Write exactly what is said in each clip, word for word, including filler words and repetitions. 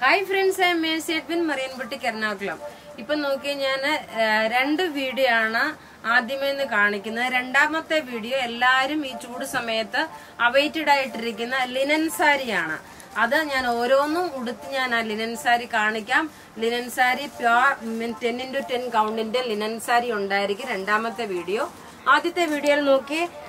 Hi friends, I am Edwin Marine Boutique Ernakulam. Now, I have two videos. The video is awaited linen saree. That's why linen saree linen saree pure ten into ten count linen saree video. This video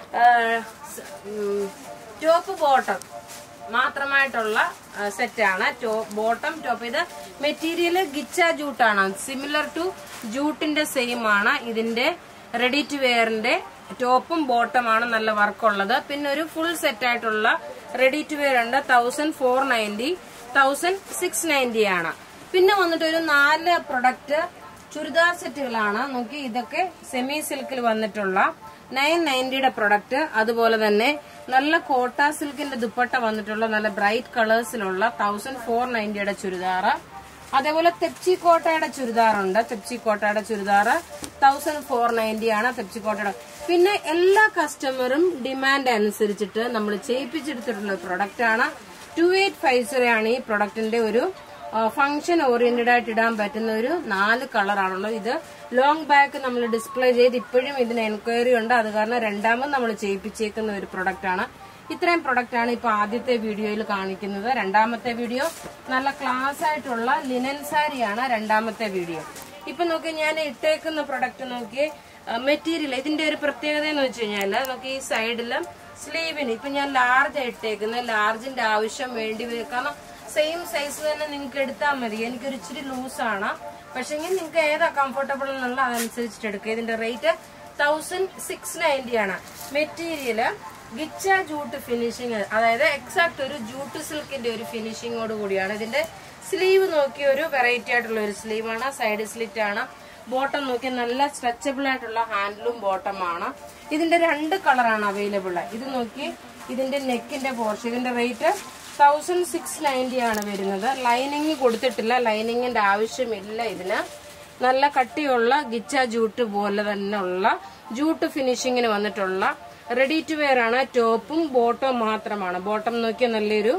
is top bottom. മാത്രമായിട്ടുള്ള set ആണ് bottom top ഇത് material ghicha jute ആണ് similar to ജൂട്ടിന്റെ same ആണ് ഇതിന്റെ ready to വെയറിന്റെ ടോപ്പും bottom ആണ് നല്ല വർക്ക് ഉള്ളത് പിന്നെ ഒരു ഫുൾ സെറ്റ് ആയിട്ടുള്ള റെഡി ടു വെയർ ഉണ്ട് one thousand four ninety one thousand six ninety ആണ് പിന്നെ വന്നിട്ട് ഒരു നാല് പ്രൊഡക്റ്റ് ചുരിദാർ സെറ്റുകളാണ് നോക്കി ഇതൊക്കെ സെമി സിൽക്കിൽ വന്നിട്ടുള്ള nine ninety യുടെ പ്രൊഡക്റ്റ് അതുപോലെ തന്നെ നല്ല കോട്ട സിൽക്കിന്റെ ദുപ്പട്ട വന്നിട്ടുള്ള നല്ല ബ്രൈറ്റ് കളേഴ്സിലുള്ള one thousand four ninety യുടെ ചുരിദാർ അതേപോലെ തെപ്ചി കോട്ടയുടെ ചുരിദാർ ഉണ്ട് തെപ്ചി കോട്ടയുടെ churidar one thousand four ninety ആണ് തെപ്ചി കോട്ടയുടെ പിന്നെ എല്ലാ കസ്റ്റമറും ഡിമാൻഡ് അനുസരിച്ചിട്ട് നമ്മൾ ചെയ്യിപ്പിച്ചെടുത്തിട്ടുള്ള പ്രൊഡക്റ്റ് ആണ് twenty-eight fifty ആണ് ഈ പ്രൊഡക്റ്റിന്റെ ഒരു ഫംഗ്ഷൻ ഓറിയന്റഡ് ആയിട്ട് ഇടാൻ പറ്റുന്ന ഒരു നാല് കളർ ആണുള്ളത് ഇത് ലോങ് ബാക്ക് നമ്മൾ ഡിസ്പ്ലേ ചെയ്ത് ഇപ്പോഴും ഇതിന് എൻക്വയറി ഉണ്ട് അത് കാരണം രണ്ടാമത് നമ്മൾ ചെയ്യിപ്പിച്ചേക്കുന്ന ഒരു പ്രൊഡക്റ്റ് ആണ് ഇത്രയും പ്രൊഡക്റ്റ് ആണ് ഇപ്പൊ ആദ്യത്തെ വീഡിയോയിൽ കാണിക്കുന്നത് രണ്ടാമത്തെ വീഡിയോ നല്ല ക്ലാസ് ആയിട്ടുള്ള ലിനൻ സാരിയാണ് രണ്ടാമത്തെ വീഡിയോ ഇപ്പൊ നോക്കി ഞാൻ ഇട്ടേക്കുന്ന പ്രൊഡക്റ്റ് നോക്കി മെറ്റീരിയൽ ഇതിന്റെ ഒരു പ്രത്യേകത എന്ന് വെച്ച് കഴിഞ്ഞാൽ നോക്കി ഈ സൈഡിലും സ്ലീവിന് ഇപ്പൊ ഞാൻ ലാർജ് ഇട്ടേക്കുന്ന ലാർജിന്റെ ആവശ്യം വേണ്ടി വരും കാരണം സെയിം സൈസ് തന്നെ നിങ്ങൾക്ക് എടുത്താൽ മതി എനിക്കൊരു ഇച്ചിരി ലൂസാണ് പക്ഷെ നിങ്ങൾക്ക് ഏതാ കംഫർട്ടബിൾ എന്നുള്ള അതനുസരിച്ചിട്ട് എടുക്കുക ഇതിന്റെ റേറ്റ് thousand six ninety ആണ് മെറ്റീരിയൽ ഗിച്ച ജൂട്ട് ഫിനിഷിംഗ് അതായത് എക്സാക്ട് ഒരു ജൂട്ട് സിൽക്കിന്റെ ഒരു ഫിനിഷിങ്ങോട് കൂടിയാണ് ഇതിന്റെ സ്ലീവ് നോക്കി ഒരു വെറൈറ്റി ആയിട്ടുള്ള ഒരു സ്ലീവ് ആണ് സൈഡ് സ്ലിറ്റ് ആണ് ബോട്ടം നോക്കി നല്ല സ്ട്രെച്ചബിൾ ആയിട്ടുള്ള ഹാൻഡിലും ബോട്ടം ആണ് ഇതിന്റെ രണ്ട് കളറാണ് അവൈലബിൾ ഇത് നോക്കി ഇതിന്റെ നെക്കിന്റെ പോർഷൻ ഇതിന്റെ rate one thousand six ninety ആണ് വരുന്നത് ലൈനിങ് കൊടുത്തിട്ടില്ല ലൈനിങ്ങിന്റെ ആവശ്യമില്ല ഇതിന് നല്ല കട്ടിയുള്ള ഗിച്ച ജൂട്ട് പോലെ തന്നെ ഉള്ള ജൂട്ട് ഫിനിഷിങ്ങിന് വന്നിട്ടുള്ള റെഡി ടു വെയർ ആണ് ടോപ്പും ബോട്ടവും മാത്രമാണ് ബോട്ടം നോക്കിയാൽ നല്ലൊരു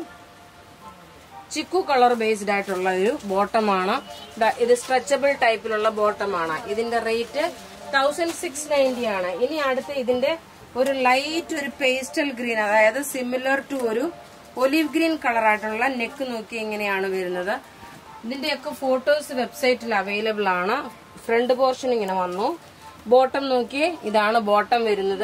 ചിക്കു കളർ ബേസ്ഡ് ആയിട്ടുള്ള ഒരു ബോട്ടമാണ് ഇത് സ്ട്രെച്ചബിൾ ടൈപ്പിലുള്ള ബോട്ടമാണ് ഇതിന്റെ rate one thousand six ninety ആണ് ഇനി അടുത്ത് ഇതിന്റെ ഒരു ലൈറ്റ് ഒരു പേസ്റ്റൽ ഗ്രീൻ അതായത് സിമിലർ ടു ഒരു ഒലിവ് ഗ്രീൻ കളർ ആയിട്ടുള്ള നെക്ക് നോക്കി എങ്ങനെയാണ് വരുന്നത് ഇതിന്റെയൊക്കെ ഫോട്ടോസ് വെബ്സൈറ്റിൽ അവൈലബിൾ ആണ് ഫ്രണ്ട് പോർഷൻ ഇങ്ങനെ വന്നു ബോട്ടം നോക്കി ഇതാണ് ബോട്ടം വരുന്നത്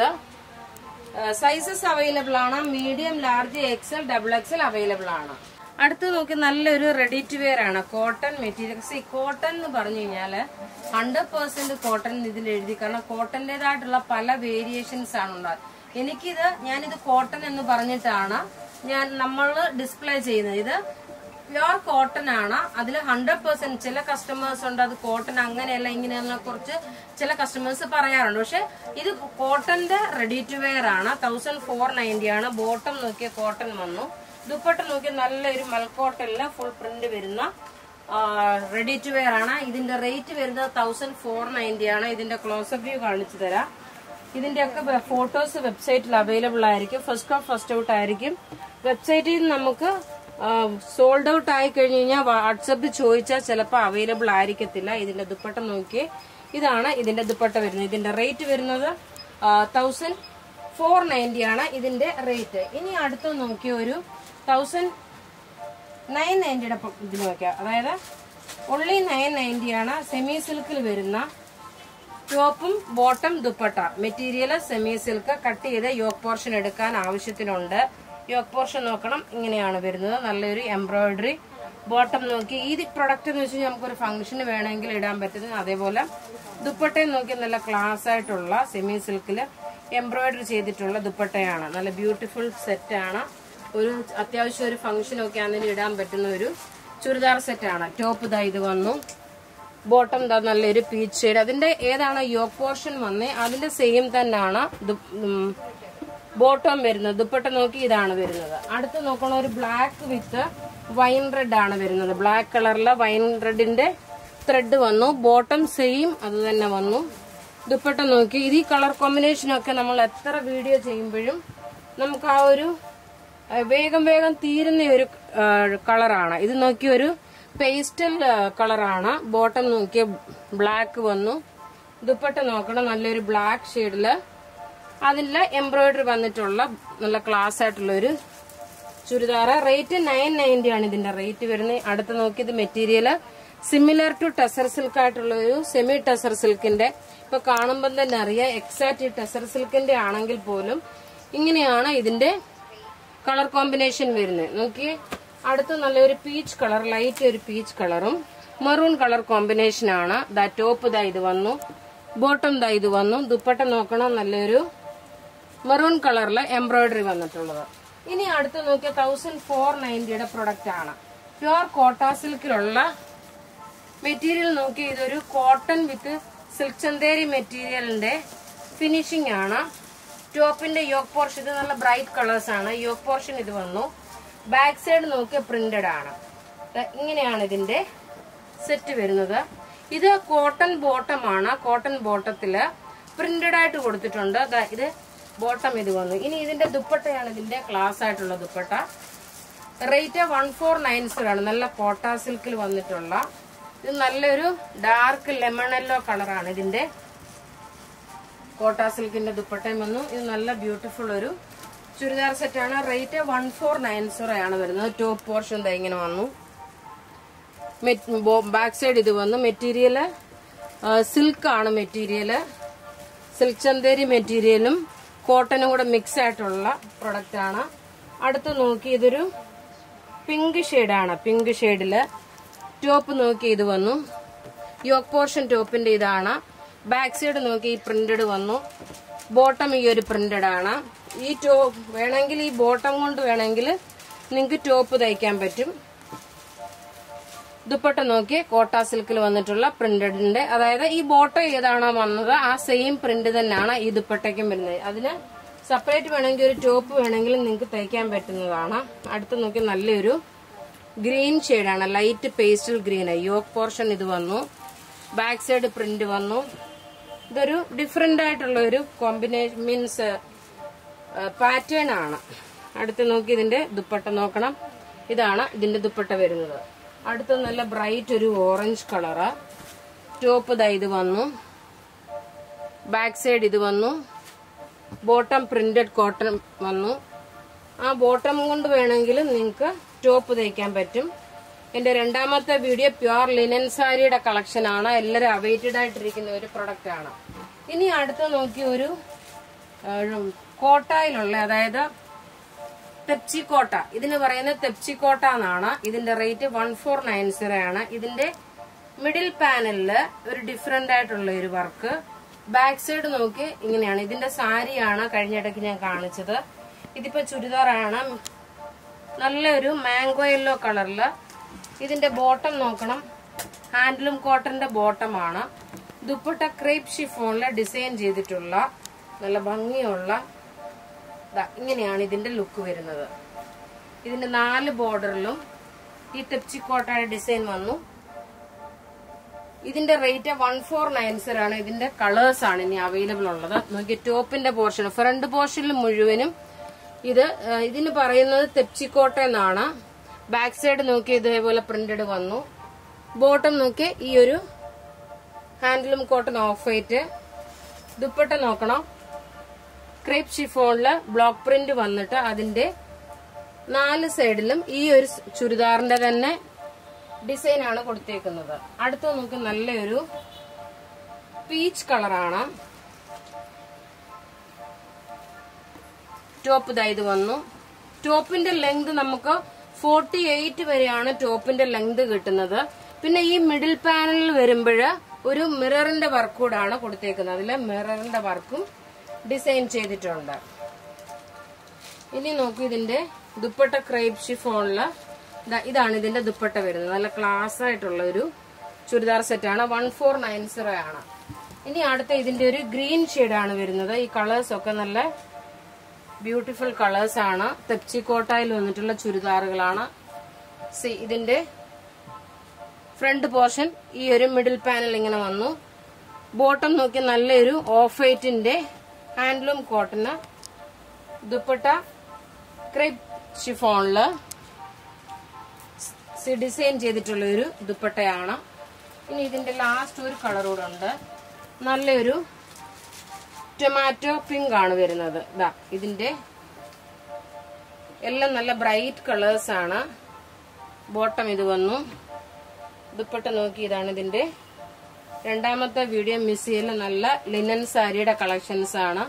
സൈസസ് അവൈലബിൾ ആണ് medium large XL double XL available ആണ് അടുത്ത് നോക്കി നല്ലൊരു റെഡി ടു വെയർ ആണ് കോട്ടൺ മെറ്റീരിയൽസ് ഈ കോട്ടൺ എന്ന് പറഞ്ഞു കഴിഞ്ഞാല് ഹൺഡ്രഡ് പെർസെന്റ് കോട്ടൺ ഇതിൽ എഴുതി കാരണം കോട്ടന്റേതായിട്ടുള്ള പല വേരിയേഷൻസ് ആണ് ഉണ്ടാകുന്നത് എനിക്കിത് ഞാനിത് കോട്ടൺ എന്ന് പറഞ്ഞിട്ടാണ് ഞാൻ നമ്മൾ ഡിസ്പ്ലേ ചെയ്യുന്നത് ഇത് പ്യുവർ കോട്ടൺ ആണ് അതിൽ ഹൺഡ്രഡ് പെർസെന്റ് ചില കസ്റ്റമേഴ്സ് ഉണ്ട് അത് കോട്ടൺ അങ്ങനെയല്ല ഇങ്ങനെയുള്ള കുറച്ച് ചില കസ്റ്റമേഴ്സ് പറയാറുണ്ട് പക്ഷെ ഇത് കോട്ടന്റെ റെഡി ടു വെയർ ആണ് തൗസൻഡ് ഫോർ നയൻറ്റി ആണ് ബോട്ടം നോക്കിയ കോട്ടൺ വന്നു ദുപ്പട്ട നോക്കിയ നല്ലൊരു മൽക്കോട്ടനില് ഫുൾ പ്രിന്റ് വരുന്ന റെഡി ടു വെയർ ആണ് ഇതിന്റെ റേറ്റ് വരുന്നത് തൗസൻഡ് ഫോർ നയൻറ്റി ആണ് ഇതിന്റെ ക്ലോസപ്പ് വ്യൂ കാണിച്ചു തരാം ഇതിന്റെയൊക്കെ ഫോട്ടോസ് വെബ്സൈറ്റിൽ അവൈലബിൾ ആയിരിക്കും ഫസ്റ്റ് കം ഫസ്റ്റ് ഔട്ട് ആയിരിക്കും വെബ്സൈറ്റിൽ നമുക്ക് സോൾഡ് ഔട്ട് ആയി കഴിഞ്ഞു കഴിഞ്ഞാൽ വാട്സപ്പിൽ ചോദിച്ചാൽ ചിലപ്പോൾ അവൈലബിൾ ആയിരിക്കത്തില്ല ഇതിന്റെ ദുപ്പട്ട നോക്കി ഇതാണ് ഇതിന്റെ ദുപ്പട്ട വരുന്നത് ഇതിന്റെ റേറ്റ് വരുന്നത് തൗസൻഡ് ഫോർ നയൻറ്റി ആണ് ഇതിന്റെ റേറ്റ് ഇനി അടുത്ത് നോക്കിയ ഒരു തൗസൻഡ് നയൻ നയൻറ്റിയുടെ ഇത് നോക്കിയാൽ അതായത് ഓൺലി നയൻ നയൻറ്റി ആണ് സെമി സിൽക്കിൽ വരുന്ന ടോപ്പും bottom dupatta material semi silk cut ചെയ്ത് യോക്ക് പോർഷൻ എടുക്കാൻ ആവശ്യത്തിനുണ്ട് യോക്ക് പോർഷൻ നോക്കണം ഇങ്ങനെയാണ് വരുന്നത് നല്ലൊരു എംബ്രോയിഡറി ബോട്ടം നോക്കി ഈ പ്രൊഡക്റ്റ് എന്ന് വെച്ചാൽ നമുക്കൊരു ഫംഗ്ഷന് വേണമെങ്കിൽ ഇടാൻ പറ്റുന്നത് അതേപോലെ ദുപ്പട്ടയും നോക്കി നല്ല ക്ലാസ് ആയിട്ടുള്ള സെമി സിൽക്കിൽ എംബ്രോയിഡറി ചെയ്തിട്ടുള്ള ദുപ്പട്ടയാണ് നല്ല ബ്യൂട്ടിഫുൾ സെറ്റ് ആണ് ഒരു അത്യാവശ്യം ഒരു ഫംഗ്ഷൻ ഒക്കെ ആണെങ്കിൽ ഇടാൻ പറ്റുന്ന ഒരു ചുരിദാർ സെറ്റ് ആണ് ടോപ്പ് ഇതാ ഇത് വന്നു ബോട്ടം ദാ നല്ലൊരു പീച്ച് ഷെയ്ഡ് അതിന്റെ ഏതാണ് യോക്ക് പോർഷൻ വന്നേ അതിന്റെ സെയിം തന്നെയാണ് ബോട്ടം വരുന്നത് ദുപ്പട്ട നോക്കി ഇതാണ് വരുന്നത് അടുത്ത് നോക്കണ ഒരു ബ്ലാക്ക് വിത്ത് വൈൻ റെഡ് ആണ് വരുന്നത് ബ്ലാക്ക് കളറിലെ വൈൻ റെഡിന്റെ ത്രെഡ് വന്നു ബോട്ടം സെയിം അത് തന്നെ വന്നു ദുപ്പട്ട നോക്കി ഇത് ഈ കളർ കോമ്പിനേഷൻ ഒക്കെ നമ്മൾ എത്ര വീഡിയോ ചെയ്യുമ്പോഴും നമുക്ക് ആ ഒരു വേഗം വേഗം തീരുന്ന ഒരു കളറാണ് ഇത് നോക്കി ഒരു പേസ്റ്റൽ കളറാണ്. ബോട്ടം നോക്കിയ ബ്ലാക്ക് വന്നു. ദുപ്പട്ട നോക്കണം നല്ലൊരു ബ്ലാക്ക് ഷെയ്ഡില് അതില് എംബ്രോയിഡറി വന്നിട്ടുള്ള നല്ല ക്ലാസ് ആയിട്ടുള്ള ഒരു ചുരിദാർ. റേറ്റ് നയൻ നയൻറ്റി ആണ് ഇതിന്റെ റേറ്റ് വരുന്നത്. അടുത്ത് നോക്കിയത് material similar to tussar silk ആയിട്ടുള്ള ഒരു സെമി ടെസർ സിൽക്കിന്റെ. ഇപ്പൊ കാണുമ്പോൾ തന്നെ അറിയാം എക്സാക്ട് ടെസർ സിൽക്കിന്റെ ആണെങ്കിൽ പോലും ഇങ്ങനെയാണ് ഇതിന്റെ കളർ കോമ്പിനേഷൻ വരുന്നത്. നോക്കിയേ, അടുത്ത് നല്ലൊരു പീച്ച് കളർ, ലൈറ്റ് ഒരു പീച്ച് കളറും മെറൂൺ കളർ കോമ്പിനേഷൻ ആണ്. ദാ ടോപ്പ് ദാ ഇത് വന്നു, ബോട്ടം ദാ ഇത് വന്നു. ദുപ്പട്ട നോക്കണം നല്ലൊരു മെറൂൺ കളറിൽ എംബ്രോയിഡറി വന്നിട്ടുള്ളത്. ഇനി അടുത്ത് നോക്കിയ തൗസൻഡ് ഫോർ നയൻറ്റിയുടെ പ്രൊഡക്റ്റ് ആണ്. പ്യുവർ കോട്ട സിൽക്കിലുള്ള മെറ്റീരിയൽ നോക്കി ഇതൊരു കോട്ടൺ വിത്ത് സിൽക്ക് ചന്തേരി മെറ്റീരിയലിന്റെ ഫിനിഷിംഗ് ആണ്. ടോപ്പിന്റെ യോക്ക് പോർഷൻ ഇത് നല്ല ബ്രൈറ്റ് കളേഴ്സ് ആണ്. യോക്ക് പോർഷൻ ഇത് വന്നു. ബാക്ക് സൈഡ് നോക്കിയ പ്രിന്റഡ് ആണ്. ഇങ്ങനെയാണ് ഇതിന്റെ സെറ്റ് വരുന്നത്. ഇത് കോട്ടൺ ബോട്ടം ആണ്. കോട്ടൺ ബോട്ടത്തില് പ്രിന്റഡ് ആയിട്ട് കൊടുത്തിട്ടുണ്ട്. ഇത് ബോട്ടം ഇത് വന്നു. ഇനി ഇതിന്റെ ദുപ്പട്ടയാണ് ഇതിന്റെ ക്ലാസ് ആയിട്ടുള്ള dupatta. Rate one four nine zero ആണ്. നല്ല കോട്ട സിൽക്കിൽ വന്നിട്ടുള്ള ഇത് നല്ലൊരു ഡാർക്ക് ലെമൺ യെല്ലോ കളറാണ് ഇതിന്റെ കോട്ട സിൽക്കിന്റെ ദുപ്പട്ടയും വന്നു. ഇത് നല്ല ബ്യൂട്ടിഫുൾ ഒരു ചുരിദാർ സെറ്റ് ആണ്. Rate one four nine zero ആണ് വരുന്നത്. ടോപ്പ് പോർഷൻ ഇങ്ങനെ വന്നു. ബാക്ക് സൈഡ് ഇത് വന്നു. മെറ്റീരിയല് സിൽക്ക് ആണ്. മെറ്റീരിയല് സിൽക്ക് ചന്തേരി മെറ്റീരിയലും കോട്ടനും കൂടെ മിക്സ് ആയിട്ടുള്ള പ്രൊഡക്റ്റ് ആണ്. അടുത്ത് നോക്കി ഇതൊരു പിങ്ക് ഷെയ്ഡാണ്. പിങ്ക് ഷെയ്ഡില് ടോപ്പ് നോക്കി ഇത് വന്നു. യോക്ക് പോർഷൻ ടോപ്പിന്റെ ഇതാണ്. ബാക്ക് സൈഡ് നോക്കി ഈ പ്രിന്റഡ് വന്നു. ബോട്ടം ഈ ഒരു പ്രിന്റഡ് ആണ്. ഈ ടോപ്പ് വേണമെങ്കിൽ ഈ ബോട്ടം കൊണ്ട് വേണമെങ്കിൽ നിങ്ങൾക്ക് ടോപ്പ് തയ്ക്കാൻ പറ്റും. ദുപ്പട്ട നോക്കി കോട്ട സിൽക്കിൽ വന്നിട്ടുള്ള പ്രിന്റഡിന്റെ, അതായത് ഈ ബോട്ടം ഏതാണോ വന്നത് ആ സെയിം പ്രിന്റ് തന്നെയാണ് ഈ ദുപ്പട്ടയ്ക്കും വരുന്നത്. അതിന് സെപ്പറേറ്റ് വേണമെങ്കിൽ ഒരു ടോപ്പ് വേണമെങ്കിൽ നിങ്ങൾക്ക് തയ്ക്കാൻ പറ്റുന്നതാണ്. അടുത്ത് നോക്കി നല്ലൊരു ഗ്രീൻ ഷെയ്ഡാണ്. Light pastel green. Yoke portion ഇത് വന്നു. ബാക്ക് സൈഡ് പ്രിന്റ് വന്നു. ഇതൊരു ഡിഫറെന്റ് ആയിട്ടുള്ള ഒരു കോമ്പിനേഷൻ മീൻസ് പാറ്റേൺ ആണ്. അടുത്ത് നോക്കി ഇതിന്റെ ദുപ്പട്ട നോക്കണം. ഇതാണ് ഇതിന്റെ ദുപ്പട്ട വരുന്നത്. അടുത്ത നല്ല ബ്രൈറ്റ് ഒരു ഓറഞ്ച് കളറ്. ടോപ്പ് ദാ ഇത് വന്നു. ബാക്ക് സൈഡ് ഇത് വന്നു. ബോട്ടം പ്രിന്റഡ് കോട്ടൺ വന്നു. ആ ബോട്ടം കൊണ്ട് വേണമെങ്കിൽ നിങ്ങൾക്ക് ടോപ്പ് തയ്ക്കാൻ പറ്റും. എന്റെ രണ്ടാമത്തെ വീഡിയോ പ്യുവർ ലിനൻ സാരിയുടെ കളക്ഷൻ ആണ്. എല്ലാവരും അവൈറ്റഡ് ആയിട്ടിരിക്കുന്ന ഒരു പ്രൊഡക്റ്റ് ആണ്. ഇനി അടുത്ത് നോക്കി ഒരു കോട്ടയിലുള്ള, അതായത് തെപ്ചി കോട്ട, ഇതിന് പറയുന്നത് തെപ്ചി കോട്ട എന്നാണ്. ഇതിന്റെ rate one four nine zero ആണ്. ഇതിന്റെ മിഡിൽ പാനലില് ഒരു ഡിഫറെന്റ് ആയിട്ടുള്ള ഒരു വർക്ക്. ബാക്ക് സൈഡ് നോക്കി ഇങ്ങനെയാണ്. ഇതിന്റെ സാരിയാണ് കഴിഞ്ഞിടയ്ക്ക് ഞാൻ കാണിച്ചത്. ഇതിപ്പോ ചുരിദാറാണ്. നല്ലൊരു മാംഗോ യെല്ലോ കളറില്. ഇതിന്റെ ബോട്ടം നോക്കണം. ഹാൻഡ്ലൂം കോട്ടന്റെ ബോട്ടം ആണ്. ദുപ്പട്ട ക്രേപ്പ് ഷിഫോണില് ഡിസൈൻ ചെയ്തിട്ടുള്ള നല്ല ഭംഗിയുള്ള ഇങ്ങനെയാണ് ഇതിന്റെ ലുക്ക് വരുന്നത്. ഇതിന്റെ നാല് ബോർഡറിലും ഈ തെപ്ചി കോട്ടയുടെ ഡിസൈൻ വന്നു. ഇതിന്റെ rate one four nine zero ആണ്. ഇതിന്റെ കളേഴ്സ് ആണ് ഇനി അവൈലബിൾ ഉള്ളത്. നോക്കി ടോപ്പിന്റെ പോർഷൻ, ഫ്രണ്ട് പോർഷനിൽ മുഴുവനും ഇത് ഇതിന് പറയുന്നത് തെപ്ചി കോട്ട എന്നാണ്. ബാക്ക് സൈഡ് നോക്കി ഇതേപോലെ പ്രിന്റഡ് വന്നു. ബോട്ടം നോക്കി ഈ ഒരു handloom cotton off white. Dupatta നോക്കണം. ക്രേപ്പ് ഷിഫോണില് ബ്ലോക്ക് പ്രിന്റ് വന്നിട്ട് അതിന്റെ നാല് സൈഡിലും ഈ ഒരു ചുരിദാറിന്റെ തന്നെ ഡിസൈൻ ആണ് കൊടുത്തേക്കുന്നത്. അടുത്ത് നമുക്ക് നല്ലൊരു പീച്ച് കളറാണ്. ടോപ്പ് ദാ ഇത് വന്നു. ടോപ്പിന്റെ ലെങ്ത് നമുക്ക് ഫോർട്ടി എയ്റ്റ് വരെയാണ് ടോപ്പിന്റെ ലെങ്ത് കിട്ടുന്നത്. പിന്നെ ഈ മിഡിൽ പാനലിൽ വരുമ്പോൾ ഒരു മിററിന്റെ വർക്ക് കൂടാണ് കൊടുത്തേക്കുന്നത്. അതില് മിററിന്റെ വർക്കും ഡിസൈൻ ചെയ്തിട്ടുണ്ട്. ഇനി നോക്കൂ ഇതിന്റെ ദുപ്പട്ട ക്രേപ്പ് ഷിഫോണില് ഇതാണ് ഇതിന്റെ ദുപ്പട്ട വരുന്നത്. നല്ല ക്ലാസ് ആയിട്ടുള്ള ഒരു ചുരിദാർ സെറ്റാണ്. വൺ ഫോർ നയൻ സീറോ ആണ്. ഇനി അടുത്ത ഇതിന്റെ ഒരു ഗ്രീൻ ഷെയ്ഡാണ് വരുന്നത്. ഈ കളേഴ്സ് ഒക്കെ നല്ല ബ്യൂട്ടിഫുൾ കളേഴ്സ് ആണ്. തെപ്ചി കോട്ടയിൽ വന്നിട്ടുള്ള ചുരിദാറുകളാണ്. സി ഇതിന്റെ ഫ്രണ്ട് പോർഷൻ ഈ ഒരു മിഡിൽ പാനൽ ഇങ്ങനെ വന്നു. ബോട്ടം നോക്കി നല്ലൊരു ഓഫ് വൈറ്റിന്റെ ഹാൻഡ്ലൂം കോട്ടന്. ദുപ്പട്ട ക്രേപ്പ് ഷിഫോണില് ഡിസൈൻ ചെയ്തിട്ടുള്ള ഒരു ദുപ്പട്ടയാണ്. ഇനി ഇതിന്റെ ലാസ്റ്റ് ഒരു കളർ കൂടെ ഉണ്ട്. നല്ലൊരു ടൊമാറ്റോ പിങ്ക് ആണ് വരുന്നത്. ഇതാ ഇതിന്റെ എല്ലാം നല്ല ബ്രൈറ്റ് കളേഴ്സ് ആണ്. ബോട്ടം ഇത് വന്നു. ദുപ്പട്ട നോക്കി, ഇതാണ് ഇതിന്റെ രണ്ടാമത്തെ വീഡിയോ മിസ് ചെയ്യൽ. നല്ല ലിനൻ സാരിയുടെ കളക്ഷൻസ് ആണ്.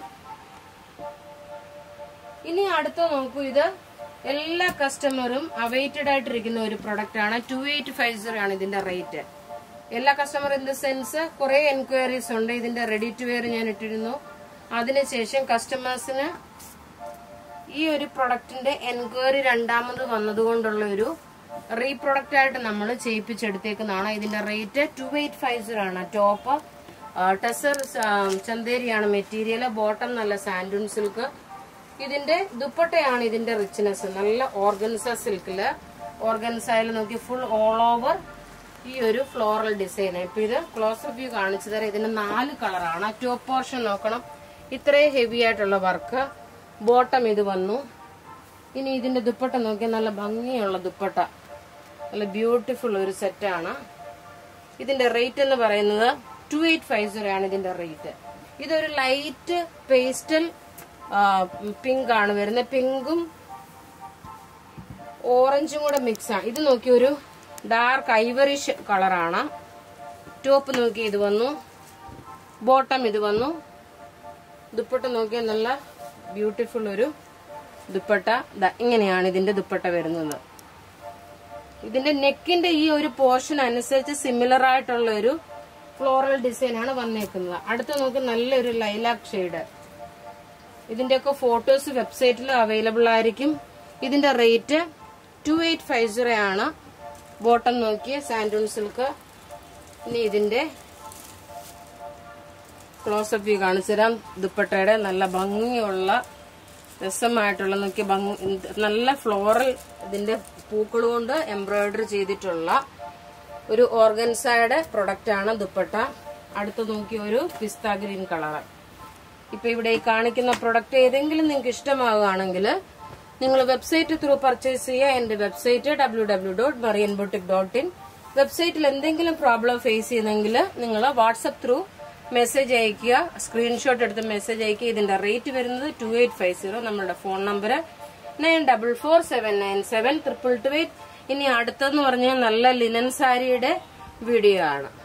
ഇനി അടുത്ത നോക്കൂ, ഇത് എല്ലാ കസ്റ്റമറും അവൈറ്റഡ് ആയിട്ടിരിക്കുന്ന ഒരു പ്രൊഡക്റ്റ് ആണ്. ടു എയ്റ്റ് ഫൈവ് സീറോ ആണ് ഇതിന്റെ റേറ്റ്. എല്ലാ കസ്റ്റമർ ഇൻ ദ സെൻസ് കുറെ എൻക്വയറീസ് ഉണ്ട്. ഇതിന്റെ റെഡി ടു വെയർ ഞാൻ ഇട്ടിരുന്നു. അതിനുശേഷം കസ്റ്റമേഴ്സിന് ഈ ഒരു പ്രൊഡക്റ്റിന്റെ എൻക്വയറി രണ്ടാമത് വന്നതുകൊണ്ടുള്ള ഒരു റീപ്രൊഡക്റ്റ് ആയിട്ട് നമ്മൾ ചെയ്യിപ്പിച്ചെടുത്തേക്കുന്നതാണ്. ഇതിന്റെ rate two eight five zero ആണ്. ടോപ്പ് ടെസർ ചന്തേരിയാണ് മെറ്റീരിയൽ. ബോട്ടം നല്ല സാൻഡൂൺ സിൽക്ക്. ഇതിന്റെ ദുപ്പട്ടയാണ് ഇതിന്റെ റിച്ച്നെസ്. നല്ല ഓർഗൻസ സിൽക്കില് ഓർഗൻസയിൽ നോക്കി ഫുൾ ഓൾ ഓവർ ഈ ഒരു ഫ്ലോറൽ ഡിസൈൻ. ഇപ്പൊ ഇത് ക്ലോസപ്പ് വ്യൂ കാണിച്ചു തരാം. ഇതിന് നാല് കളറാണ്. ടോപ്പ് പോർഷൻ നോക്കണം, ഇത്രയും ഹെവി ആയിട്ടുള്ള വർക്ക്. ബോട്ടം ഇത് വന്നു. ഇനി ഇതിന്റെ ദുപ്പട്ട നോക്കിയാൽ നല്ല ഭംഗിയുള്ള ദുപ്പട്ട, നല്ല ബ്യൂട്ടിഫുൾ ഒരു സെറ്റാണ്. ഇതിന്റെ റേറ്റ് എന്ന് പറയുന്നത് ടു എയ്റ്റ് ഫൈവ് സീറോ ആണ് ഇതിന്റെ റേറ്റ്. ഇതൊരു ലൈറ്റ് പേസ്റ്റൽ പിങ്ക് ആണ് വരുന്നത്. പിങ്കും ഓറഞ്ചും കൂടെ മിക്സ് ആണ്. ഇത് നോക്കി ഒരു ഡാർക്ക് ഐവറിഷ് കളറാണ്. ടോപ്പ് നോക്കി ഇത് വന്നു. ബോട്ടം ഇത് വന്നു. ദുപ്പട്ട നോക്കിയാൽ നല്ല ബ്യൂട്ടിഫുൾ ഒരു ദുപ്പട്ട. ഇങ്ങനെയാണ് ഇതിന്റെ ദുപ്പട്ട വരുന്നത്. ഇതിന്റെ നെക്കിന്റെ ഈ ഒരു പോർഷൻ അനുസരിച്ച് സിമിലർ ആയിട്ടുള്ള ഒരു ഫ്ലോറൽ ഡിസൈൻ ആണ് വന്നേക്കുന്നത്. അടുത്ത നോക്കി നല്ലൊരു ലൈലാക്ക് ഷെയ്ഡ്. ഇതിന്റെയൊക്കെ ഫോട്ടോസ് വെബ്സൈറ്റിൽ അവൈലബിൾ ആയിരിക്കും. ഇതിന്റെ rate two eight five zero ആണ്. ബോട്ടം നോക്കിയ സാൻഡൂൺ സിൽക്ക്. ഇനി ഇതിന്റെ ക്ലോസപ്പ് വ്യൂ കാണിച്ചു തരാം. ദുപ്പട്ടയുടെ നല്ല ഭംഗിയുള്ള രസമായിട്ടുള്ള നോക്കിയ ഭംഗി, നല്ല ഫ്ലോറൽ ഇതിന്റെ പൂക്കൾ കൊണ്ട് എംബ്രോയിഡറി ചെയ്തിട്ടുള്ള ഒരു ഓർഗൻസയുടെ പ്രൊഡക്റ്റ് ആണ് ദുപ്പട്ട. അടുത്ത് നോക്കിയ ഒരു പിസ്ത ഗ്രീൻ കളർ. ഇപ്പൊ ഇവിടെ ഈ കാണിക്കുന്ന പ്രൊഡക്റ്റ് ഏതെങ്കിലും നിങ്ങൾക്ക് ഇഷ്ടമാവുകയാണെങ്കിൽ നിങ്ങൾ വെബ്സൈറ്റ് ത്രൂ പർച്ചേസ് ചെയ്യുക. എന്റെ website W W dot Marian boutique dot in. വെബ്സൈറ്റിൽ എന്തെങ്കിലും പ്രോബ്ലം ഫേസ് ചെയ്യുന്നെങ്കിൽ നിങ്ങൾ വാട്സ്ആപ്പ് ത്രൂ മെസ്സേജ് അയക്കുക. സ്ക്രീൻഷോട്ട് എടുത്ത് മെസ്സേജ് അയക്കുക. ഇതിന്റെ റേറ്റ് വരുന്നത് ടു എയ്റ്റ് ഫൈവ് സീറോ. നമ്മളുടെ phone number nine double four seven nine seven triple two eight. ഇനി അടുത്തെന്ന് പറഞ്ഞാൽ നല്ല ലിനൻ സാരിയുടെ വീഡിയോ ആണ്.